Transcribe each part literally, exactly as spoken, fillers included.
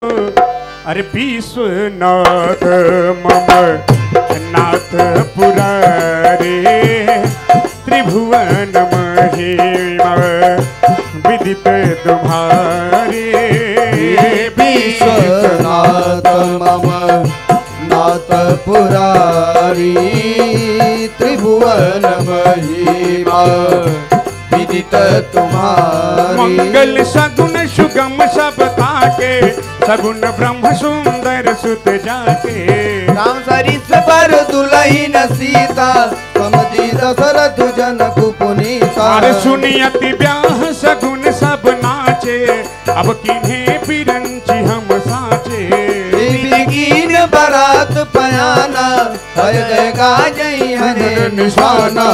अरे विश्वनाथ मम नाथ पुरारे त्रिभुवन महिमा विदित तुम्हारे। विश्वनाथ मम नाथ पुरारी त्रिभुवन महिमा विदित तुम्हारी। मंगल सगुन सुगम सब ताके सगुन ब्रह्म सुंदर सुत जाके। राम सरिस पर दुलहीन सीता समझी दशरथ जनक पुनीता। अरे सुनियति ब्याह सगुन सब नाचे अब किन्हें पिरंची हम साचे। बिगिन बारात पयाना हय गाजई हरे निशाना।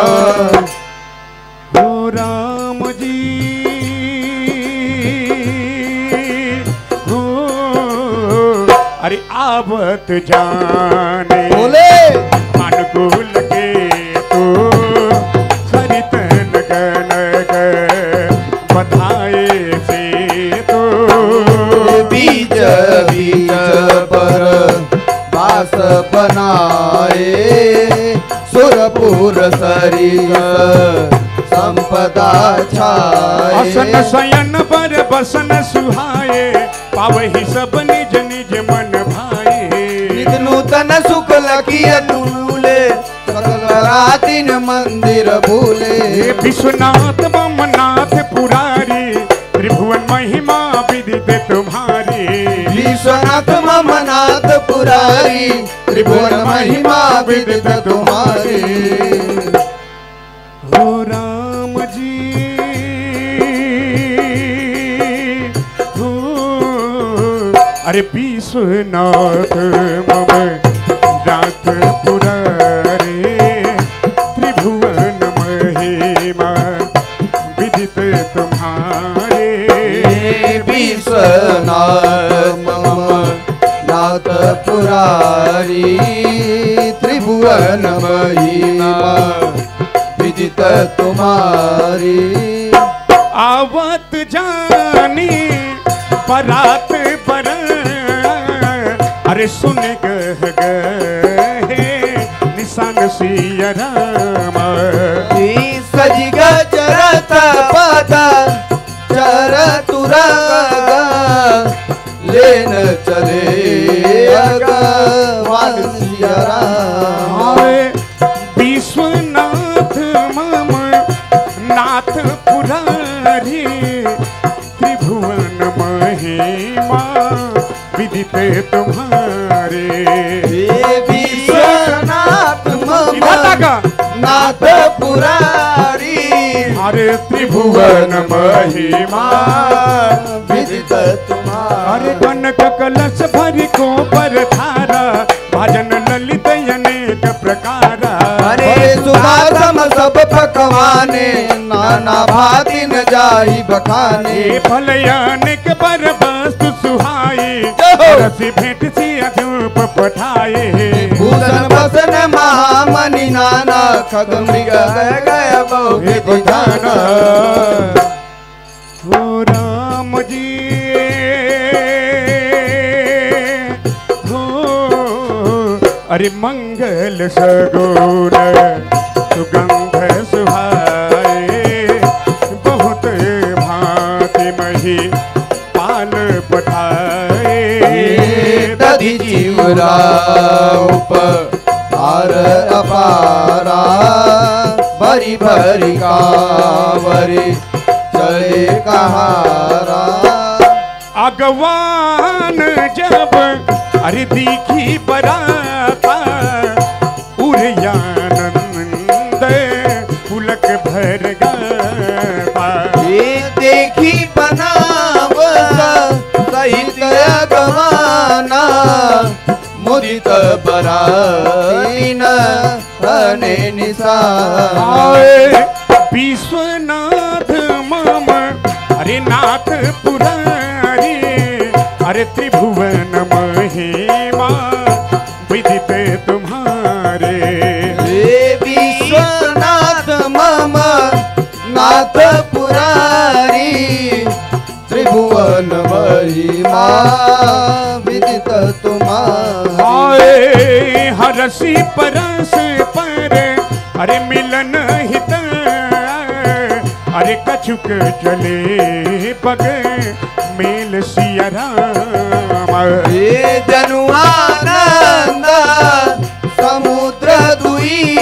हो राम जी हो अरे आवत जाने बोले अनुकूल के तो सरितन गनक बधाए से तो। बीज बीज पर बास बनाए सुरपुर सरिस संपदा छाए। असन शयन पर बसन सुहाए पावहि सब निज निज मन भाए। नित नूतन सुख लखिय तुले सकल रातिन मंदिर भूले। विश्वनाथ ममनाथ पुरारी त्रिभुवन महिमा विदित तुम्हारी। विश्वनाथ ममनाथ पुरारी त्रिभुवन महिमा विदित तुम्हारी। हो राम जी हो अरे विश्वनाथ मम नाथ पुरारे त्रिभुवन महिमा विदित तुम्हारे। विश्वनाथ मम नाथ पुरारी त्रिभुवन महिमा विदित तुम्हारी। आवत जानी बरात पर अरे सुन गह गहे निशान सिया राम। सजिग चरत पद चर तुरा लेन चले अगवान सिया राम। विश्वनाथ मम नाथ पुरारी त्रिभुवन महिमा विदित तुम्हारे। विश्वनाथ मम नाथ पुरारी अरे त्रिभुवन महिमा विदित तुम्हारे। अरे कनक कलश भरी को पर थारा भजन ललित अनेक प्रकार। अरे सुधासम सब पकवाने नाना भाति न जाई बखाने। फल अनेक पर वस्तु सुहाई रस भेंट सी अधूप पठाए। भूषण बसन महामणि नाना खग मृग गय बहु बिधाना। हो राम जी हो अरे मंगल सगुन सुगंध सुहाए बहुत भांति मही पाल पठाए। दधि जीवरा उपहार अपारा भरी भरी कावरी चले कहारा। अगवान जब अरे दीखी बराता उड़यानंद पुलक भर गया। देखी बनाव सहित अगवाना मुदित बरातीन बने निशान। विश्वनाथ मम अरे नाथ पुरारी अरे त्रिभुवन महिमा विदित तुम्हारे। विश्वनाथ मम नाथ पुरारी त्रिभुवन महिमा महिमा विदित तुम्हारी। आए हरसी परस पर अरे मिलन हित अरे कछुक चले पग मेल सिया राम। हे जनुआनंद समुद्र दुई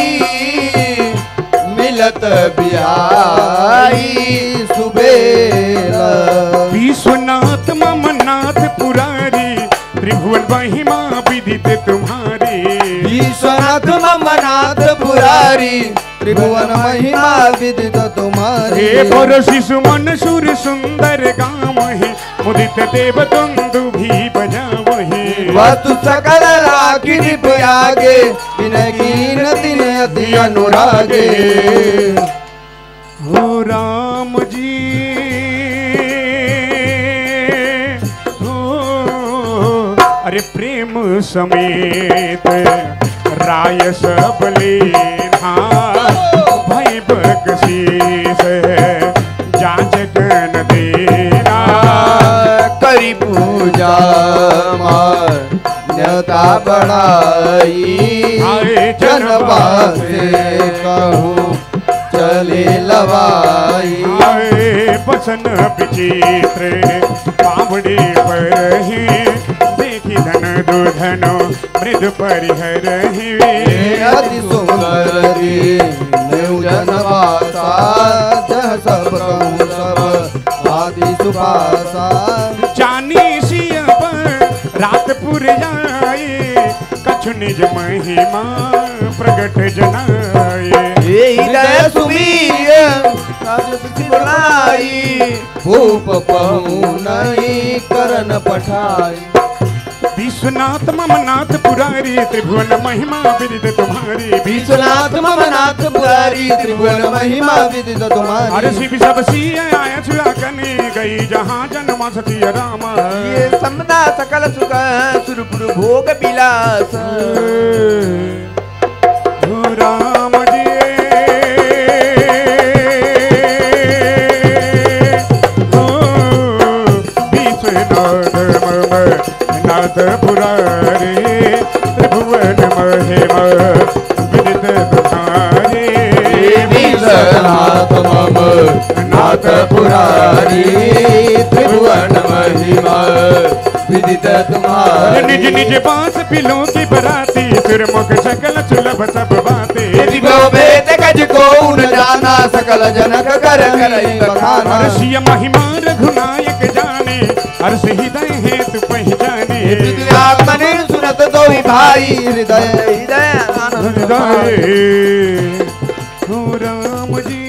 मिलत बिहाई सुबेरा। विश्वनाथ ममनाथ पुरारी त्रिभुवन महिमा विदित तुम्हारी। विश्वनाथ ममनाथ पुरारी त्रिभुवन महिमा विदित तुम्हारी। हे बर शिशु मन सुर सुंदर गाम है मुदित देव दुंदु भी बजावहि। वस्तु सकल राखी आगे विनय कीन दिन अति अनुरागे। हो राम जी हो अरे प्रेम समेत राय सब लेना भय बख्शीश जांच गण देना। करी पूजा मान्यता बढ़ाई जनवा से कहूँ चले लवाई। आए बसन विचित्र पावड़े पर ही देखी धन दुधनो मृद परिहर ही। अति सुंदरी जनवासा जह सब कहूँ सब आदि सुपासा। जानी सिया पर रातपुर आए कछु निज महिमा प्रगट जनाए। हृदय सुमीर बुलाई भूप पहु नहीं करन पठाई। विश्वनाथ ममनाथ पुरारी त्रिभुवन महिमा विदित तुम्हारी। विश्वनाथ ममनाथ पुरारी त्रिभुवन महिमा विदित तुम्हारी। अरे शिव सब सिया आया छुड़ा कने गई जहाँ जन्म सती राम। ये समदा सकल सुख सुरपुर भोग विलास। हो राम जी नाथ पुरारी त्रिभुवन महिमा विदित तुम्हारी। विश्वनाथ मम नाथ पुरारी त्रिभुवन महिमा विदित तुम्हारी। निज निज बांस पिलों की बराती सुरमुख सकल सुलभ सब बातें। भेद गज को न जाना सकल जनक कर करई बखाना। अर्षिय महिमा रघुनायक जाने अर्ष हृदय हेतु पहचाने। आत्मनि सुनत दो भाई हृदय हृदय हृदय हो राम जी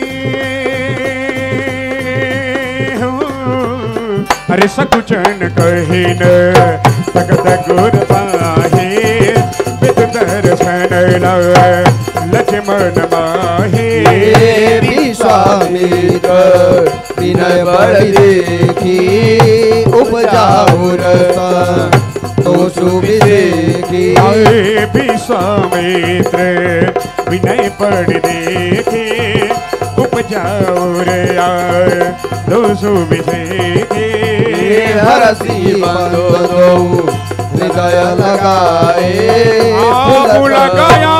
हो अरे सकुचन कहे न तकत गुर पाहे विद दर्शन लक्ष्मण माहे। विश्वामित्र विनय बड़ देखी उपजाऊ रस तो सुविदेखी। आए विश्वामित्र विनय पढ़ देखे उपजाऊ रे दो सुविदेखी। हरसी बंदो हृदय लगाए लगाया